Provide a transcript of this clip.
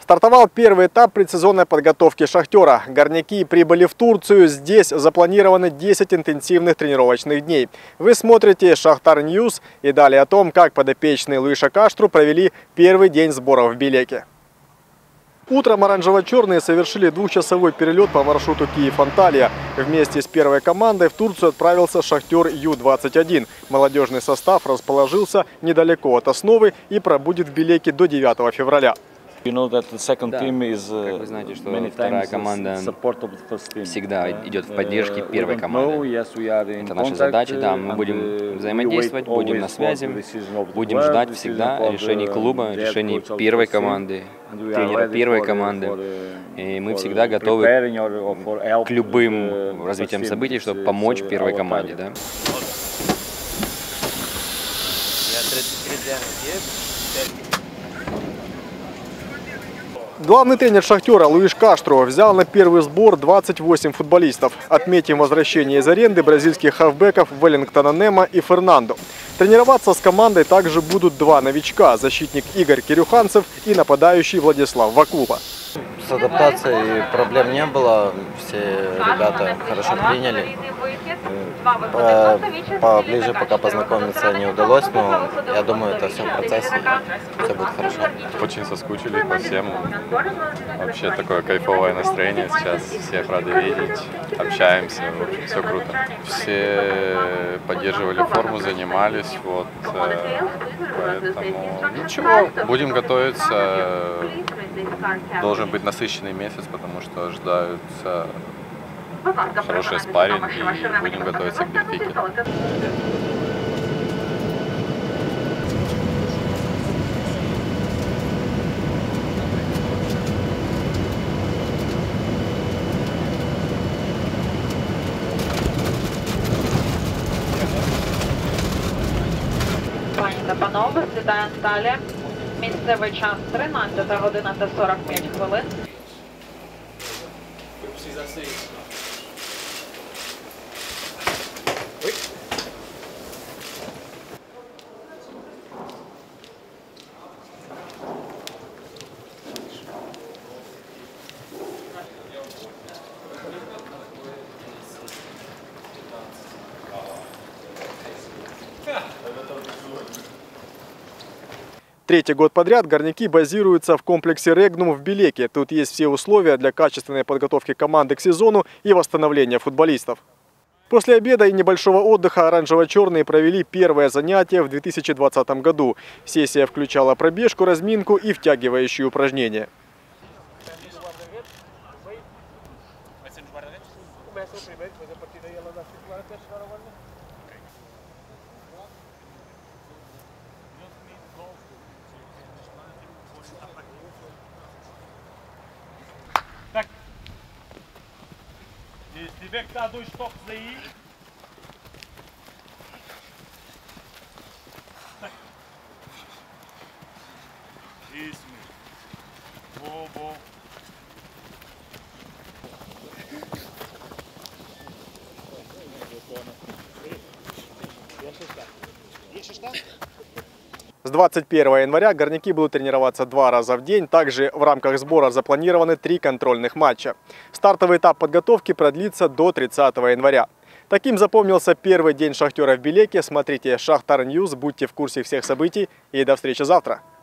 Стартовал первый этап предсезонной подготовки «Шахтера». Горняки прибыли в Турцию. Здесь запланированы 10 интенсивных тренировочных дней. Вы смотрите «Шахтар Ньюс» и далее о том, как подопечные Луиша Каштру провели первый день сборов в Белеке. Утром оранжево-черные совершили двухчасовой перелет по маршруту Киев-Анталия. Вместе с первой командой в Турцию отправился «Шахтер Ю-21». Молодежный состав расположился недалеко от основы и пробудет в Белеке до 9 февраля. Как вы знаете, что вторая команда всегда идет в поддержке первой команды. Это наша задача, да, мы будем взаимодействовать, будем на связи, будем ждать всегда решений клуба, решений первой команды, тренера первой команды. И мы всегда готовы к любым развитиям событий, чтобы помочь первой команде. Да? Главный тренер «Шахтера» Луиш Каштру взял на первый сбор 28 футболистов. Отметим возвращение из аренды бразильских хавбеков Веллингтона Нема и Фернандо. Тренироваться с командой также будут два новичка – защитник Игорь Кирюханцев и нападающий Владислав Вакула. С адаптацией проблем не было, все ребята хорошо приняли. Поближе пока познакомиться не удалось, но я думаю, это все в процессе, все будет хорошо. Очень соскучились по всем. Вообще такое кайфовое настроение сейчас, всех рады видеть, общаемся, в общем, все круто. Все поддерживали форму, занимались, вот, поэтому ничего, будем готовиться. Должен быть насыщенный месяц, потому что ожидаются хорошие спарринги и будем готовиться к Бенфике. Пані та панове, слідає Анталія. Місцевий час 13 година та 45 хвилин. Третий год подряд горняки базируются в комплексе «Регнум» в Белеке. Тут есть все условия для качественной подготовки команды к сезону и восстановления футболистов. После обеда и небольшого отдыха оранжево-черные провели первое занятие в 2020 году. Сессия включала пробежку, разминку и втягивающие упражнения. Если век та dois toques aí. Isso mesmo. Boa, boa. С 21 января горняки будут тренироваться 2 раза в день. Также в рамках сбора запланированы 3 контрольных матча. Стартовый этап подготовки продлится до 30 января. Таким запомнился первый день «Шахтера» в Белеке. Смотрите «Шахтар Ньюс», будьте в курсе всех событий и до встречи завтра.